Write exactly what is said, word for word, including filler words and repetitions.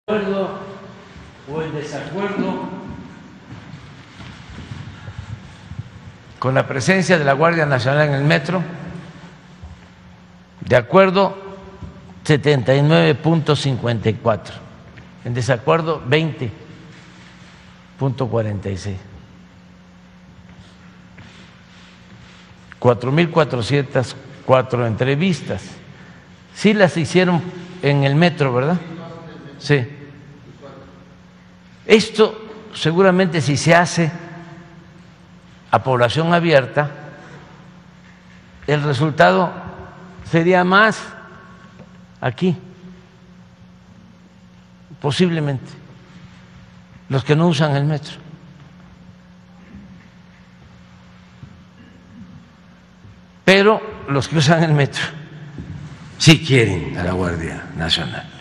acuerdo o el desacuerdo con la presencia de la Guardia Nacional en el metro. De acuerdo, setenta y nueve punto cincuenta y cuatro. En desacuerdo, veinte punto cuarenta y seis. cuatro mil cuatrocientas cuatro entrevistas. Sí las hicieron en el metro, ¿verdad? Sí. Esto seguramente, si se hace a población abierta, el resultado sería más aquí, posiblemente, los que no usan el metro. Pero los que usan el metro sí quieren a la Guardia Nacional.